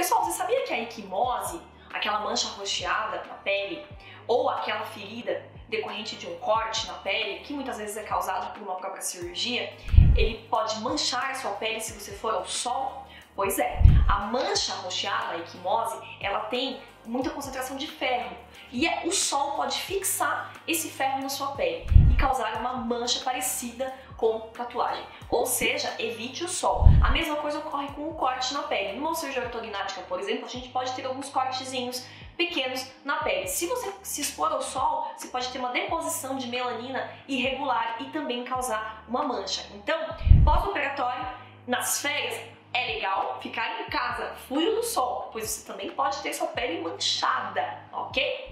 Pessoal, você sabia que a equimose, aquela mancha roxeada na pele, ou aquela ferida decorrente de um corte na pele, que muitas vezes é causado por uma própria cirurgia, ele pode manchar a sua pele se você for ao sol? Pois é, a mancha roxeada, a equimose, ela tem muita concentração de ferro e o sol pode fixar esse ferro na sua pele e causar uma mancha parecida com tatuagem. Ou seja, evite o sol. A mesma coisa ocorre com o corte na pele. Numa cirurgia ortognática, por exemplo, a gente pode ter alguns cortezinhos pequenos na pele. Se você se expor ao sol, você pode ter uma deposição de melanina irregular e também causar uma mancha. Então, pós-operatório, nas férias, é legal ficar em casa, fugir do sol, pois você também pode ter sua pele manchada, ok?